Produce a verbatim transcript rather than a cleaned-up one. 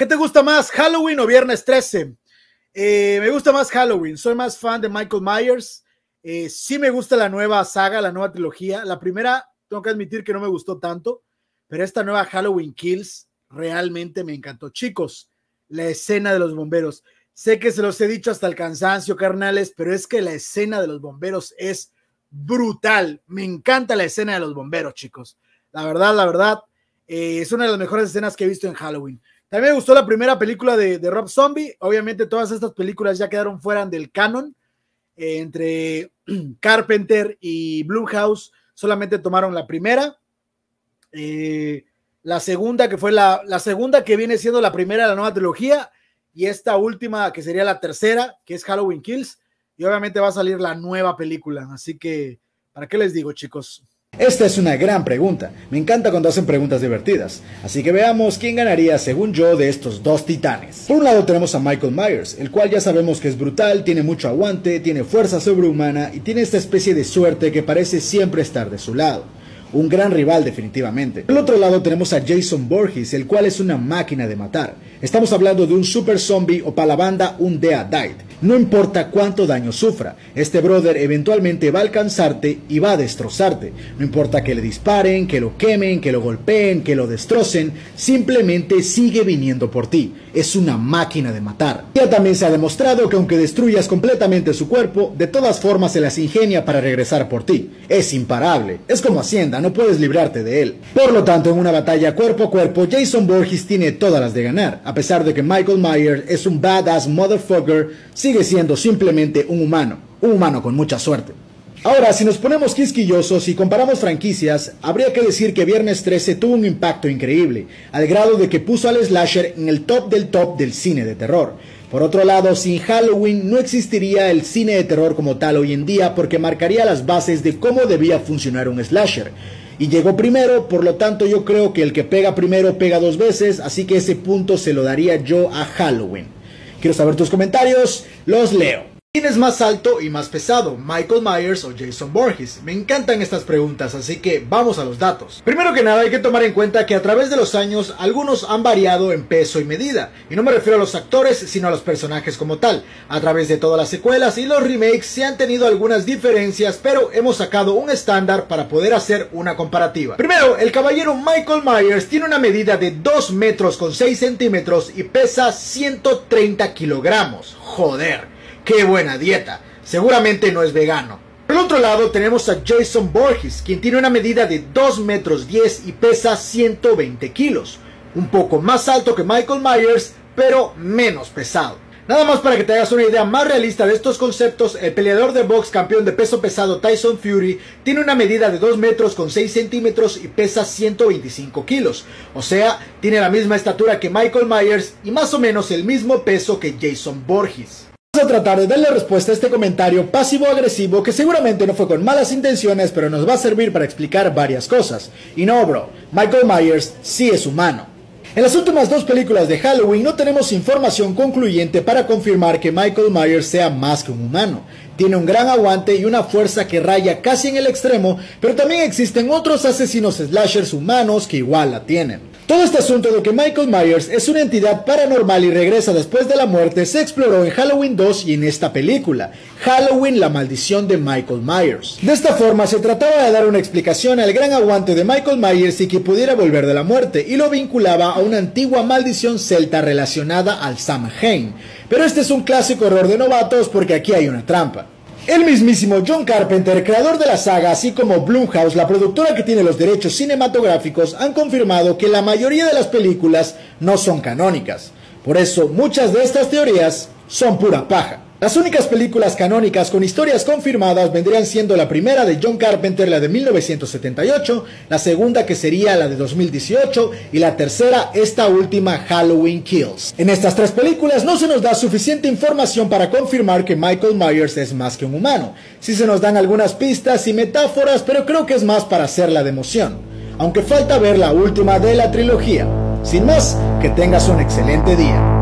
¿Qué te gusta más, Halloween o Viernes trece? Eh, me gusta más Halloween, soy más fan de Michael Myers. Eh, sí me gusta la nueva saga, la nueva trilogía. La primera, tengo que admitir que no me gustó tanto, pero esta nueva Halloween Kills realmente me encantó. Chicos, la escena de los bomberos. Sé que se los he dicho hasta el cansancio, carnales, pero es que la escena de los bomberos es brutal. Me encanta la escena de los bomberos, chicos. La verdad, la verdad, eh, es una de las mejores escenas que he visto en Halloween. También me gustó la primera película de, de Rob Zombie. Obviamente todas estas películas ya quedaron fuera del canon. Eh, entre Carpenter y Blumhouse solamente tomaron la primera. Eh, la segunda, que fue la, la segunda que viene siendo la primera de la nueva trilogía. Y esta última, que sería la tercera, que es Halloween Kills. Y obviamente va a salir la nueva película. Así que, ¿para qué les digo, chicos? Esta es una gran pregunta. Me encanta cuando hacen preguntas divertidas. Así que veamos quién ganaría según yo de estos dos titanes. Por un lado tenemos a Michael Myers, el cual ya sabemos que es brutal, tiene mucho aguante, tiene fuerza sobrehumana y tiene esta especie de suerte que parece siempre estar de su lado. Un gran rival definitivamente. Por el otro lado tenemos a Jason Voorhees, el cual es una máquina de matar. Estamos hablando de un super zombie o para la banda un Dead Died. No importa cuánto daño sufra, este brother eventualmente va a alcanzarte y va a destrozarte. No importa que le disparen, que lo quemen, que lo golpeen, que lo destrocen, simplemente sigue viniendo por ti. Es una máquina de matar. Ya también se ha demostrado que aunque destruyas completamente su cuerpo, de todas formas se las ingenia para regresar por ti. Es imparable, es como Hacienda, no puedes librarte de él. Por lo tanto, en una batalla cuerpo a cuerpo, Jason Voorhees tiene todas las de ganar. A pesar de que Michael Myers es un badass motherfucker, sigue siendo simplemente un humano, un humano con mucha suerte. Ahora, si nos ponemos quisquillosos y comparamos franquicias, habría que decir que Viernes trece tuvo un impacto increíble, al grado de que puso al slasher en el top del top del cine de terror. Por otro lado, sin Halloween no existiría el cine de terror como tal hoy en día, porque marcaría las bases de cómo debía funcionar un slasher. Y llegó primero, por lo tanto yo creo que el que pega primero pega dos veces, así que ese punto se lo daría yo a Halloween. Quiero saber tus comentarios, los leo. ¿Quién es más alto y más pesado, Michael Myers o Jason Voorhees? Me encantan estas preguntas, así que vamos a los datos. Primero que nada hay que tomar en cuenta que a través de los años algunos han variado en peso y medida, y no me refiero a los actores sino a los personajes como tal. A través de todas las secuelas y los remakes se han tenido algunas diferencias, pero hemos sacado un estándar para poder hacer una comparativa. Primero, el caballero Michael Myers tiene una medida de dos metros con seis centímetros y pesa ciento treinta kilogramos. Joder. ¡Qué buena dieta! Seguramente no es vegano. Por el otro lado tenemos a Jason Voorhees, quien tiene una medida de dos metros diez y pesa ciento veinte kilos. Un poco más alto que Michael Myers, pero menos pesado. Nada más para que te hagas una idea más realista de estos conceptos, el peleador de box campeón de peso pesado Tyson Fury tiene una medida de dos metros con seis centímetros y pesa ciento veinticinco kilos. O sea, tiene la misma estatura que Michael Myers y más o menos el mismo peso que Jason Voorhees. Vamos a tratar de darle respuesta a este comentario pasivo-agresivo que seguramente no fue con malas intenciones, pero nos va a servir para explicar varias cosas. Y no, bro, Michael Myers sí es humano. En las últimas dos películas de Halloween no tenemos información concluyente para confirmar que Michael Myers sea más que un humano. Tiene un gran aguante y una fuerza que raya casi en el extremo, pero también existen otros asesinos slashers humanos que igual la tienen. Todo este asunto de que Michael Myers es una entidad paranormal y regresa después de la muerte se exploró en Halloween dos y en esta película, Halloween, la maldición de Michael Myers. De esta forma se trataba de dar una explicación al gran aguante de Michael Myers y que pudiera volver de la muerte, y lo vinculaba a una antigua maldición celta relacionada al Samhain. Pero este es un clásico error de novatos porque aquí hay una trampa. El mismísimo John Carpenter, creador de la saga, así como Blumhouse, la productora que tiene los derechos cinematográficos, han confirmado que la mayoría de las películas no son canónicas. Por eso, muchas de estas teorías son pura paja. Las únicas películas canónicas con historias confirmadas vendrían siendo la primera de John Carpenter, la de mil novecientos setenta y ocho, la segunda que sería la de dos mil dieciocho y la tercera, esta última, Halloween Kills. En estas tres películas no se nos da suficiente información para confirmar que Michael Myers es más que un humano. Sí se nos dan algunas pistas y metáforas, pero creo que es más para hacerla de emoción. Aunque falta ver la última de la trilogía. Sin más, que tengas un excelente día.